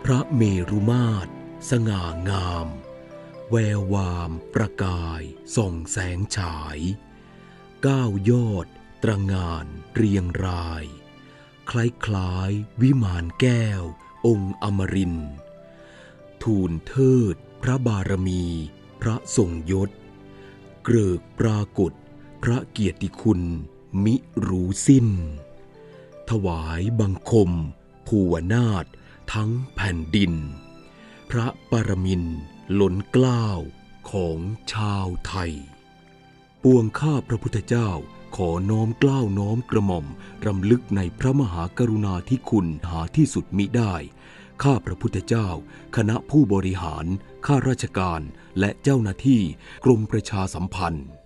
พระเมรุมาตรสง่างามแวววามประกายส่องแสงฉายก้าวยอดตระหง่านเรียงรายคล้ายๆวิมานแก้วองค์อมรินทร์ทูลเทิดพระบารมีพระทรงยศเกริกปรากฏพระเกียรติคุณมิรู้สิ้นถวายบังคมภูวนาถทั้งแผ่นดินพระปรมินทร์ล้นเกล้าของชาวไทยปวงข้าพระพุทธเจ้าขอน้อมเกล้าน้อมกระหม่อมรำลึกในพระมหากรุณาธิคุณหาที่สุดมิได้ข้าพระพุทธเจ้าคณะผู้บริหารข้าราชการและเจ้าหน้าที่กรมประชาสัมพันธ์